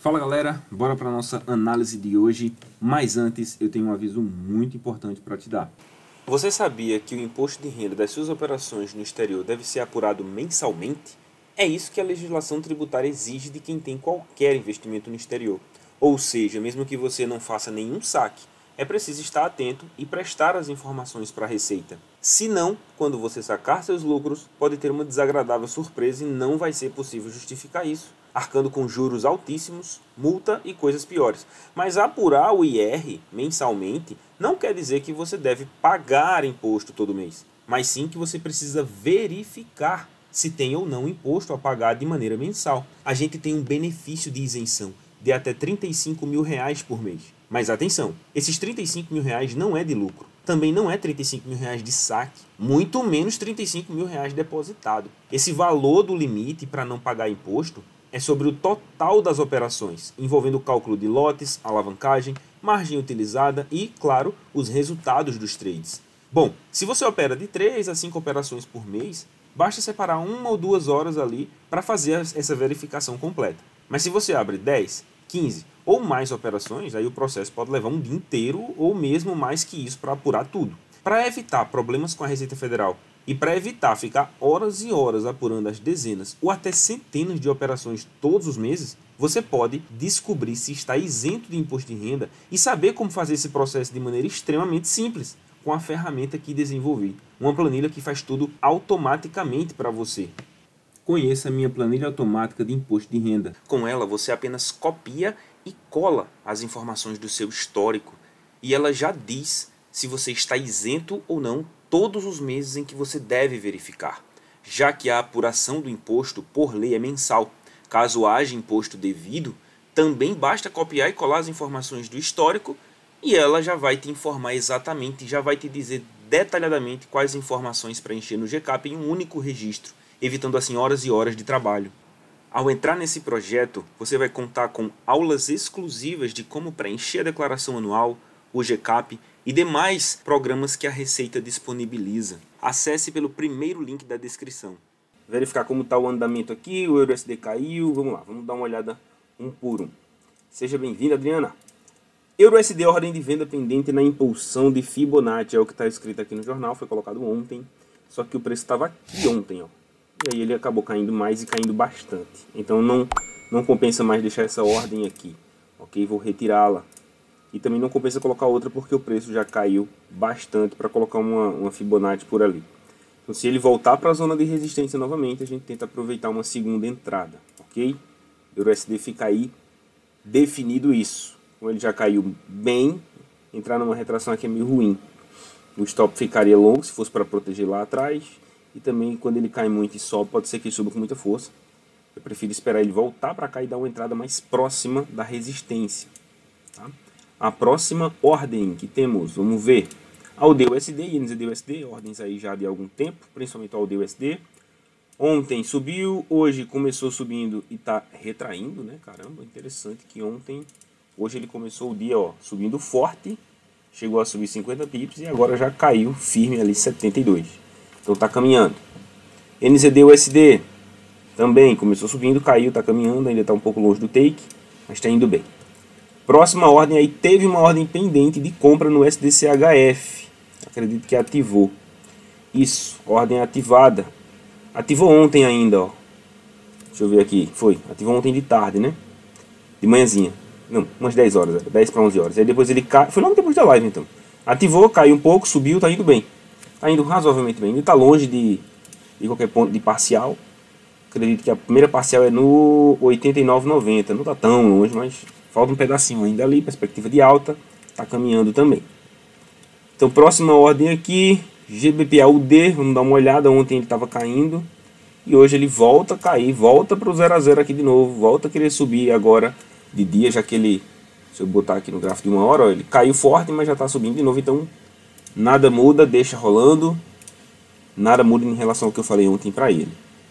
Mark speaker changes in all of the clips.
Speaker 1: Fala galera, bora para nossa análise de hoje, mas antes eu tenho um aviso muito importante para te dar. Você sabia que o imposto de renda das suas operações no exterior deve ser apurado mensalmente? É isso que a legislação tributária exige de quem tem qualquer investimento no exterior. Ou seja, mesmo que você não faça nenhum saque, é preciso estar atento e prestar as informações para a Receita. Senão, quando você sacar seus lucros, pode ter uma desagradável surpresa e não vai ser possível justificar isso, arcando com juros altíssimos, multa e coisas piores. Mas apurar o IR mensalmente não quer dizer que você deve pagar imposto todo mês, mas sim que você precisa verificar se tem ou não imposto a pagar de maneira mensal. A gente tem um benefício de isenção de até R$35 mil por mês. Mas atenção, esses R$35 mil não é de lucro. Também não é R$35 mil de saque, muito menos R$35 mil depositado. Esse valor do limite para não pagar imposto é sobre o total das operações, envolvendo o cálculo de lotes, alavancagem, margem utilizada e, claro, os resultados dos trades. Bom, se você opera de 3 a 5 operações por mês, basta separar 1 ou 2 horas ali para fazer essa verificação completa. Mas se você abre 10, 15 ou mais operações, aí o processo pode levar um dia inteiro ou mesmo mais que isso para apurar tudo. Para evitar problemas com a Receita Federal e para evitar ficar horas e horas apurando as dezenas ou até centenas de operações todos os meses, você pode descobrir se está isento de imposto de renda e saber como fazer esse processo de maneira extremamente simples com a ferramenta que desenvolvi. Uma planilha que faz tudo automaticamente para você. Conheça a minha planilha automática de imposto de renda. Com ela, você apenas copia e cola as informações do seu histórico e ela já diz se você está isento ou não todos os meses em que você deve verificar, já que a apuração do imposto por lei é mensal. Caso haja imposto devido, também basta copiar e colar as informações do histórico e ela já vai te informar exatamente, já vai te dizer detalhadamente quais informações preencher no GCAP em um único registro, evitando assim horas e horas de trabalho. Ao entrar nesse projeto, você vai contar com aulas exclusivas de como preencher a declaração anual, o GCAP e demais programas que a Receita disponibiliza. Acesse pelo primeiro link da descrição. Verificar como está o andamento aqui, o EURUSD caiu, vamos lá, vamos dar uma olhada um por um. Seja bem-vindo, Adriana. EURUSD, ordem de venda pendente na impulsão de Fibonacci, é o que está escrito aqui no jornal, foi colocado ontem, só que o preço estava aqui ontem, ó. E aí ele acabou caindo mais e caindo bastante. Então não compensa mais deixar essa ordem aqui. Ok? Vou retirá-la. E também não compensa colocar outra porque o preço já caiu bastante para colocar uma Fibonacci por ali. Então se ele voltar para a zona de resistência novamente, a gente tenta aproveitar uma segunda entrada. Ok? O EURUSD fica aí definido isso. Como ele já caiu bem, entrar numa retração aqui é meio ruim. O stop ficaria longo se fosse para proteger lá atrás. E também quando ele cai muito e sobe, pode ser que ele suba com muita força. Eu prefiro esperar ele voltar para cá e dar uma entrada mais próxima da resistência. Tá? A próxima ordem que temos, vamos ver. AUD-USD e NZD-USD, ordens aí já de algum tempo, principalmente o AUD-USD. Ontem subiu, hoje começou subindo e está retraindo, né? Caramba, interessante que hoje ele começou o dia, ó, subindo forte, chegou a subir 50 pips e agora já caiu firme ali 72. Então está caminhando. NZD-USD também começou subindo, caiu, está caminhando, ainda está um pouco longe do take, mas está indo bem. Próxima ordem aí, teve uma ordem pendente de compra no SDCHF. Acredito que ativou. Isso, ordem ativada. Ativou ontem ainda, ó. Deixa eu ver aqui, ativou ontem de tarde, né? De manhãzinha. Não, umas 10 horas, 10 para 11 horas. Aí depois ele cai, foi logo depois da live então. Ativou, caiu um pouco, subiu, está indo bem. Está indo razoavelmente bem. Ele está longe de qualquer ponto de parcial. Acredito que a primeira parcial é no 89,90. Não está tão longe, mas falta um pedacinho ainda ali. Perspectiva de alta. Está caminhando também. Então, próxima ordem aqui. GBP-AUD. Vamos dar uma olhada. Ontem ele estava caindo. E hoje ele volta a cair. Volta para o 0 a 0 aqui de novo. Volta a querer subir agora de dia. Já que ele... Se eu botar aqui no gráfico de 1 hora. Ó, ele caiu forte, mas já está subindo de novo. Então... nada muda, deixa rolando. Nada muda em relação ao que eu falei ontem para ele.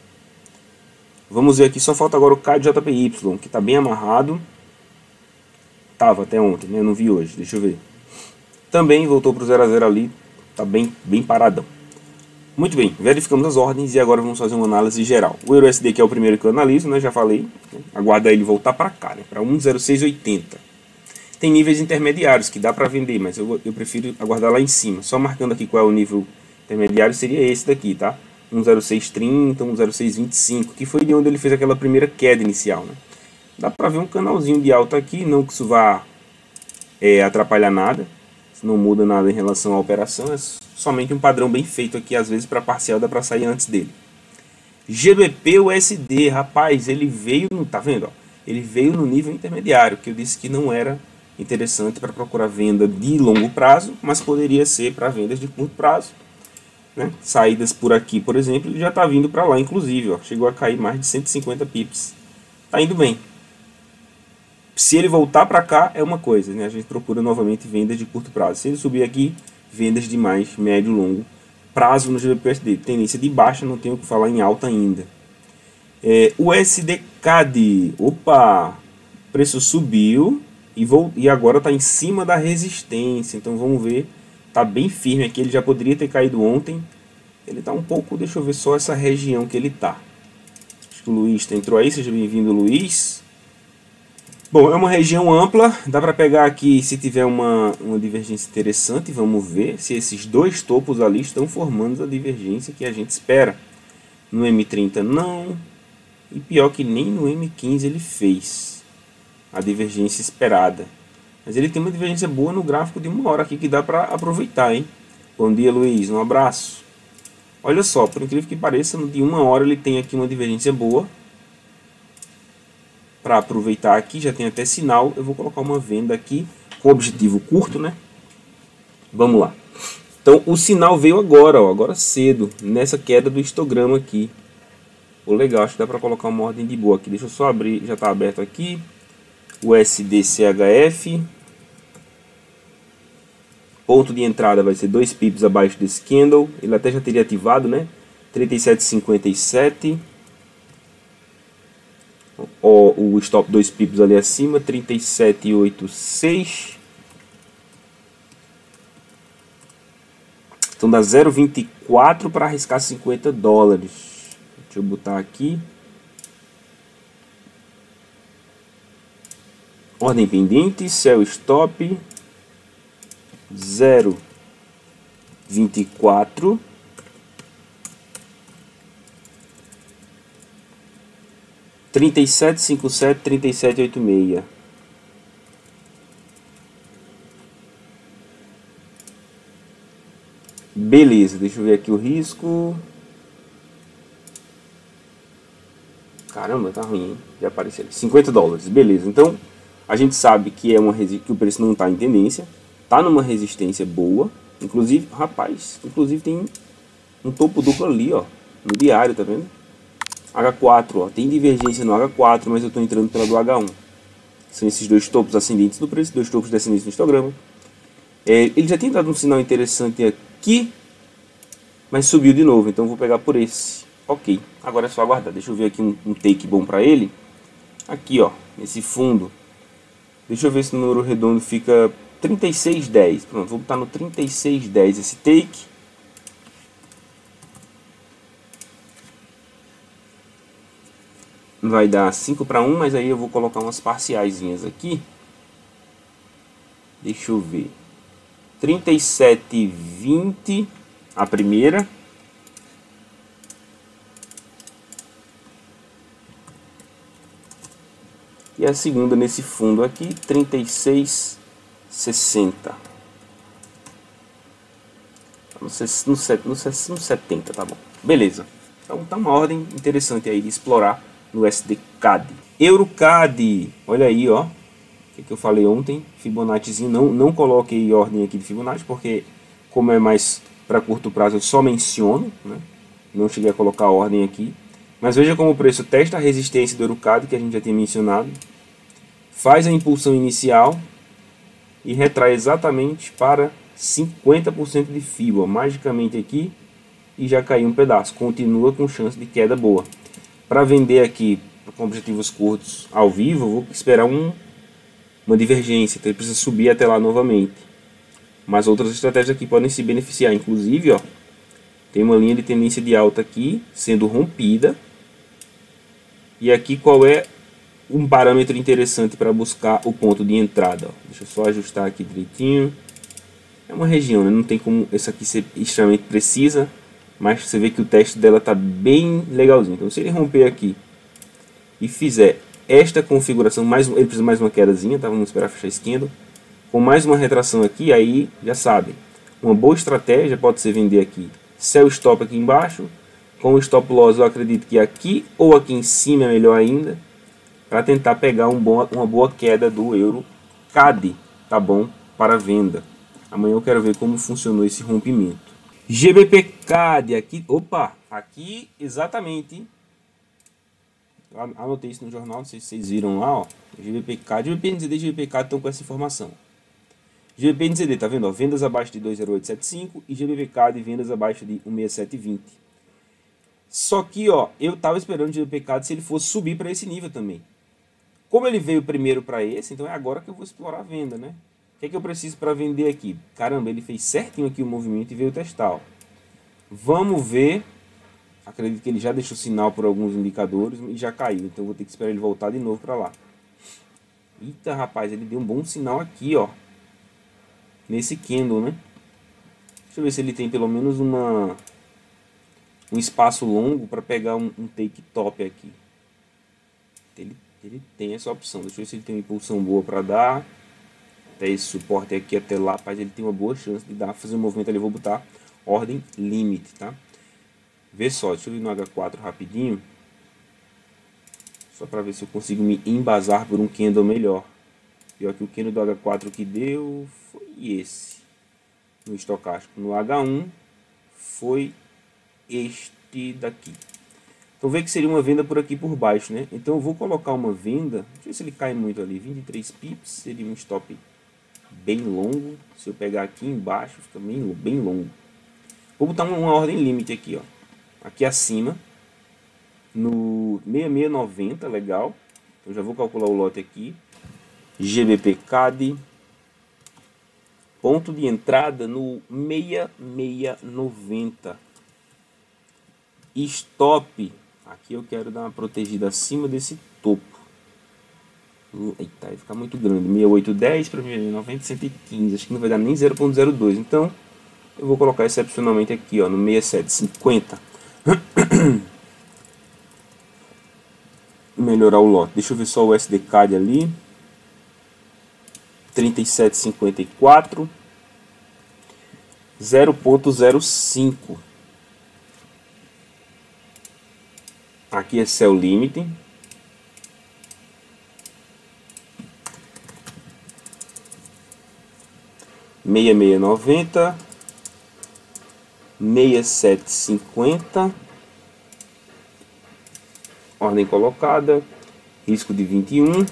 Speaker 1: Vamos ver aqui, só falta agora o KJPY, que está bem amarrado. Tava até ontem, né? Eu não vi hoje, deixa eu ver. Também voltou para o 0 a 0 ali, está bem paradão. Muito bem, verificamos as ordens e agora vamos fazer uma análise geral. O EURUSD, que é o primeiro que eu analiso, né, já falei, né, aguarda ele voltar para cá, né, para 1,0680. Tem níveis intermediários que dá para vender, mas eu prefiro aguardar lá em cima. Só marcando aqui qual é o nível intermediário, seria esse daqui, tá? 1,0630, 1,0625, que foi de onde ele fez aquela primeira queda inicial, né? Dá para ver um canalzinho de alta aqui, não que isso vá atrapalhar nada, não muda nada em relação à operação, é somente um padrão bem feito aqui, às vezes para parcial dá para sair antes dele. GBP USD, rapaz, ele veio, tá vendo? Ó, ele veio no nível intermediário, que eu disse que não era interessante para procurar venda de longo prazo, mas poderia ser para vendas de curto prazo, né? Saídas por aqui, por exemplo, ele já está vindo para lá, inclusive, ó, chegou a cair mais de 150 pips, tá indo bem. Se ele voltar para cá é uma coisa, né? A gente procura novamente vendas de curto prazo. Se ele subir aqui, vendas de mais médio e longo prazo no GBP/USD. Tendência de baixa, não tenho o que falar em alta ainda. USD CAD, opa, preço subiu e agora está em cima da resistência. Então vamos ver, tá bem firme aqui. Ele já poderia ter caído ontem. Ele está um pouco, deixa eu ver só essa região que ele tá. Acho que o Luiz entrou aí, seja bem-vindo, Luiz. Bom, é uma região ampla, dá para pegar aqui se tiver uma divergência interessante, vamos ver se esses dois topos ali estão formando a divergência que a gente espera. No M30 não, e pior que nem no M15 ele fez a divergência esperada. Mas ele tem uma divergência boa no gráfico de uma hora aqui que dá para aproveitar, hein? Bom dia, Luiz, um abraço. Olha só, por incrível que pareça, de uma hora ele tem aqui uma divergência boa. Para aproveitar aqui, já tem até sinal, eu vou colocar uma venda aqui com objetivo curto, né? Vamos lá. Então, o sinal veio agora, ó, agora cedo, nessa queda do histograma aqui. Pô, legal, acho que dá para colocar uma ordem de boa aqui. Deixa eu só abrir, já está aberto aqui. O SDCHF. Ponto de entrada vai ser 2 pips abaixo desse candle. Ele até já teria ativado, né? 37,57. O stop 2 pips ali acima, 37,86. Então dá 0,24 para arriscar 50 dólares. Deixa eu botar aqui. Ordem pendente, sell stop 0,24. R$ 37,57, 37,86. Beleza, deixa eu ver aqui o risco. Caramba, tá ruim, hein? Já apareceu ali. 50 dólares, beleza. Então, a gente sabe que, que o preço não está em tendência. Tá numa resistência boa. Inclusive, rapaz, tem um topo duplo ali, ó. No diário, tá vendo? H4, ó, tem divergência no H4, mas eu estou entrando pela do H1. São esses dois topos ascendentes do preço, dois topos descendentes no histograma. Ele já tem dado um sinal interessante aqui, mas subiu de novo, então vou pegar por esse. Ok, agora é só aguardar. Deixa eu ver aqui um take bom para ele. Aqui, ó, nesse fundo. Deixa eu ver se o número redondo fica 36,10. Pronto, vou botar no 36,10 esse take. Vai dar 5 para 1, mas aí eu vou colocar umas parciaisinhas aqui. Deixa eu ver. 37,20 a primeira. E a segunda nesse fundo aqui, 36,60. No 70, tá bom. Beleza. Então tá uma ordem interessante aí de explorar no USD-CAD. EURO-CAD, olha aí, ó. O que eu falei ontem, Fibonaccizinho, não coloquei ordem aqui de Fibonacci, porque como é mais para curto prazo, eu só menciono, né? Não cheguei a colocar ordem aqui. Mas veja como o preço testa a resistência do EURO-CAD, que a gente já tinha mencionado. Faz a impulsão inicial e retrai exatamente para 50% de FIBO, magicamente aqui, e já caiu um pedaço. Continua com chance de queda boa. Para vender aqui com objetivos curtos ao vivo, eu vou esperar uma divergência, então ele precisa subir até lá novamente. Mas outras estratégias aqui podem se beneficiar, inclusive, ó, Tem uma linha de tendência de alta aqui, sendo rompida. E aqui qual é um parâmetro interessante para buscar o ponto de entrada? Ó. Deixa eu só ajustar aqui direitinho. É uma região, né? Não tem como essa aqui ser extremamente precisa, mas você vê que o teste dela está bem legalzinho. Então se ele romper aqui e fizer esta configuração, ele precisa mais uma quedazinha, tá? Vamos esperar fechar esse candle. Com mais uma retração aqui, aí já sabem. Uma boa estratégia pode ser vender aqui sell stop aqui embaixo, com o stop loss eu acredito que aqui ou aqui em cima é melhor ainda, para tentar pegar uma boa queda do euro CAD, tá bom? Para venda. Amanhã eu quero ver como funcionou esse rompimento. GBP CAD aqui, opa, aqui exatamente, anotei isso no jornal, não sei se vocês viram lá, ó, GBP CAD, GBP NZD e GBP CAD estão com essa informação. GBP NZD, tá vendo, ó, vendas abaixo de 20875 e GBP CAD vendas abaixo de 16720. Só que, ó, eu tava esperando o GBP CAD se ele fosse subir para esse nível também. Como ele veio primeiro para esse, então é agora que eu vou explorar a venda, né? O que é que eu preciso para vender aqui? Caramba, ele fez certinho aqui o movimento e veio testar, ó. Vamos ver. Acredito que ele já deixou sinal por alguns indicadores e já caiu. Então eu vou ter que esperar ele voltar de novo para lá. Eita, rapaz, ele deu um bom sinal aqui, ó. Nesse candle, né? Deixa eu ver se ele tem pelo menos um espaço longo para pegar um take top aqui. Ele tem essa opção. Deixa eu ver se ele tem uma impulsão boa para dar. Até esse suporte aqui até lá, rapaz, ele tem uma boa chance de fazer um movimento ali. Eu vou botar ordem limite, tá? Vê só, deixa eu ir no H4 rapidinho. Só para ver se eu consigo me embasar por um candle melhor. Pior que o candle do H4 que deu foi esse. No estocástico. No H1 foi este daqui. Então vê que seria uma venda por aqui por baixo, né? Então eu vou colocar uma venda. Deixa eu ver se ele cai muito ali. 23 pips seria um stop bem longo. Se eu pegar aqui embaixo, fica bem longo. Vou botar uma ordem limite aqui, ó. Aqui acima. No 6690, legal. Então já vou calcular o lote aqui. GBP CAD. Ponto de entrada no 6690. Stop. Aqui eu quero dar uma protegida acima desse topo. Eita, vai ficar muito grande. 6810 para 90, 115. Acho que não vai dar nem 0.02. Então, eu vou colocar excepcionalmente aqui, ó, no 6750. Melhorar o lote. Deixa eu ver só o SDCAD ali. 37,54. 0.05. Aqui é sell limit. Meia 90. 6750. Ordem colocada. Risco de 21.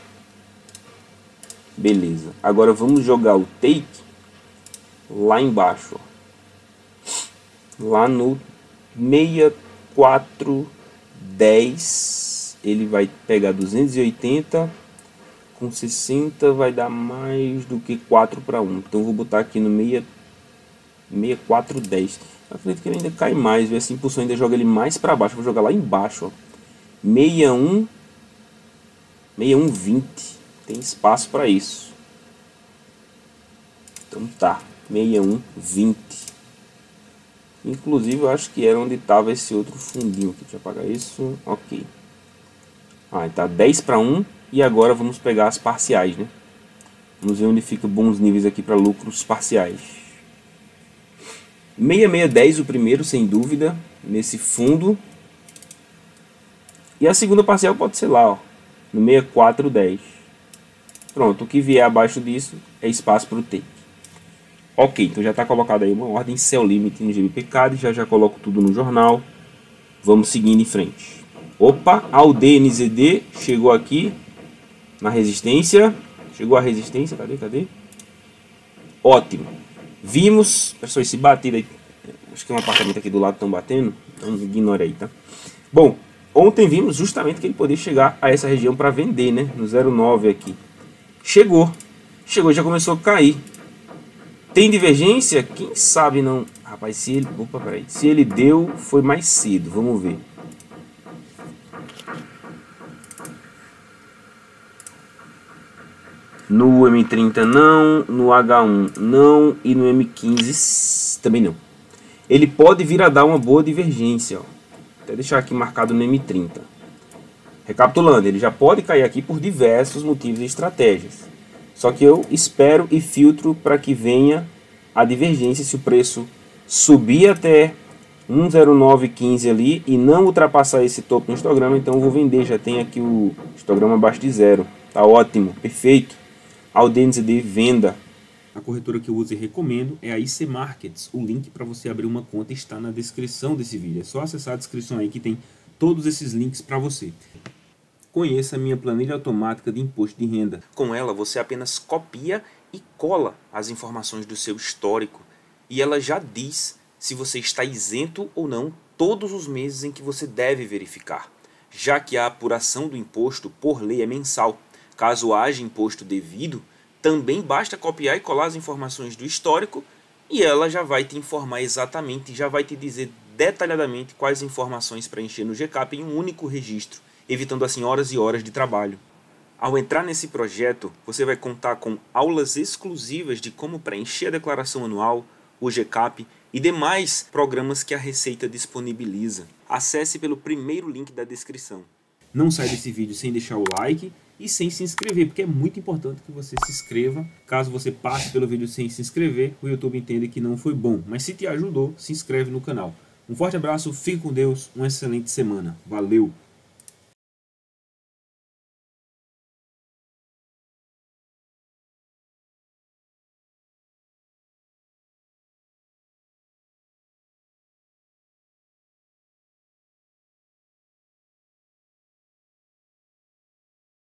Speaker 1: Beleza. Agora vamos jogar o take lá embaixo. Ó. Lá no 6410. Ele vai pegar 280. Com 60 vai dar mais do que 4 para 1. Então eu vou botar aqui no 6410. Eu acredito que ele ainda cai mais. Essa impulsão ainda joga ele mais para baixo. Vou jogar lá embaixo. Ó. 6120. Tem espaço para isso. Então tá. 6120. Inclusive eu acho que era onde estava esse outro fundinho aqui. Deixa eu apagar isso. Ok. Tá 10 para 1. E agora vamos pegar as parciais, né? Vamos ver onde fica bons níveis aqui para lucros parciais. 6610 o primeiro, sem dúvida, nesse fundo. E a segunda parcial pode ser lá, ó, no 6410. Pronto, o que vier abaixo disso é espaço para o take. Ok, então já está colocado aí uma ordem sell limit no GBP CAD, já coloco tudo no jornal. Vamos seguindo em frente. Opa, AUD-NZD chegou aqui na resistência. Chegou a resistência, cadê? Ótimo. Vimos, pessoal, esse batido aí. Acho que é um apartamento aqui do lado estão batendo, então ignore aí, tá? Bom, ontem vimos justamente que ele poderia chegar a essa região para vender, né? No 0,9 aqui. Chegou, já começou a cair. Tem divergência? Quem sabe não Rapaz, se ele... Opa, peraí. Se ele deu, foi mais cedo. Vamos ver. No M30 não, no H1 não e no M15 também não. Ele pode vir a dar uma boa divergência, ó. Até deixar aqui marcado no M30. Recapitulando, ele já pode cair aqui por diversos motivos e estratégias. Só que eu espero e filtro para que venha a divergência se o preço subir até 1,0915 ali e não ultrapassar esse topo no histograma, então eu vou vender. Já tem aqui o histograma abaixo de zero. Tá ótimo, perfeito. Audiência de venda. A corretora que eu uso e recomendo é a IC Markets. O link para você abrir uma conta está na descrição desse vídeo. É só acessar a descrição aí que tem todos esses links para você. Conheça a minha planilha automática de imposto de renda. Com ela você apenas copia e cola as informações do seu histórico. E ela já diz se você está isento ou não todos os meses em que você deve verificar. Já que a apuração do imposto por lei é mensal. Caso haja imposto devido, também basta copiar e colar as informações do histórico e ela já vai te informar exatamente, já vai te dizer detalhadamente quais informações preencher no GCAP em um único registro, evitando assim horas e horas de trabalho. Ao entrar nesse projeto, você vai contar com aulas exclusivas de como preencher a declaração anual, o GCAP e demais programas que a Receita disponibiliza. Acesse pelo primeiro link da descrição. Não sai desse vídeo sem deixar o like e sem se inscrever, porque é muito importante que você se inscreva. Caso você passe pelo vídeo sem se inscrever, o YouTube entende que não foi bom. Mas se te ajudou, se inscreve no canal. Um forte abraço, fique com Deus, uma excelente semana. Valeu!